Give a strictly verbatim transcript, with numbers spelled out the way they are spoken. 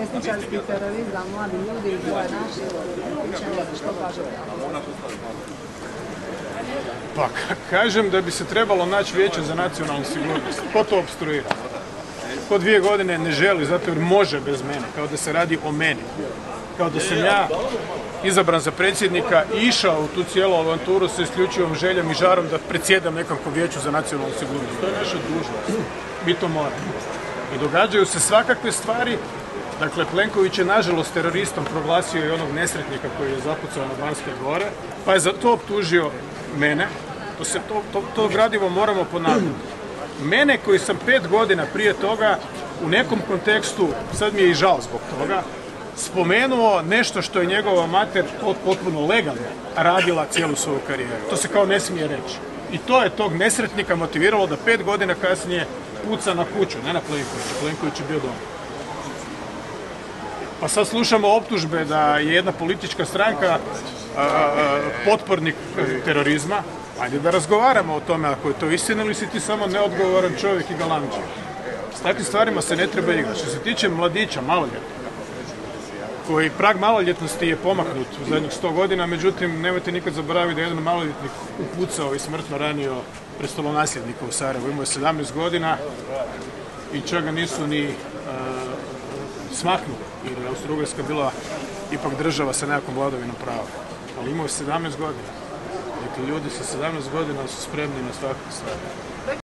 desničarski terorizam, mladi ljudi, dvoje naši, što kažete? Pa kažem da bi se trebalo naći vijeće za nacionalnu sigurnost. Ko to opstruira? Ko dvije godine ne želi, zato jer može bez mene, kao da se radi o meni. Kao da sam ja izabran za predsjednika i išao u tu cijelu avanturu sa isključivom željom i žarom da predsjedam nekako vijeću za nacionalnu sigurnost. To je naša dužnost. Mi to moramo. I događaju se svakakve stvari. Dakle, Plenković je nažalost teroristom proglasio i onog nesretnika koji je zapucao na Banske dvore, pa je za to optužio mene. To, se, to, to, to gradivo moramo ponavljati. Mene koji sam pet godina prije toga u nekom kontekstu, sad mi je i žao zbog toga, spomenuo nešto što je njegova mater potpuno legalno radila cijelu svoju karijeru. To se kao ne smije reći. I to je tog nesretnika motiviralo da pet godina kasnije puca na kuću, ne na Plenkovića. Plenković je bio doma. Pa sad slušamo optužbe da je jedna politička stranka a, a, potpornik terorizma. Ajde da razgovaramo o tome ako je to istina ili si ti samo neodgovoran čovjek i galamđija. S takvim stvarima se ne treba igrati. Što se tiče mladića, maloljetnika, koji prag maloljetnosti je pomaknut u zadnjih sto godina, međutim, nemojte nikad zaboraviti da je jedan maloljetnik upucao i smrtno ranio prestolonasljednika u Sarajevu. Imao je sedamnaest godina i čak ga nisu ni uh, smaknuli, jer je Austro-Ugarska bila ipak država sa nekakvom vladavinom prava. Ali imao je sedamnaest godina. Dakle, ljudi sa sedamnaest godina su spremni na svakakve stvari.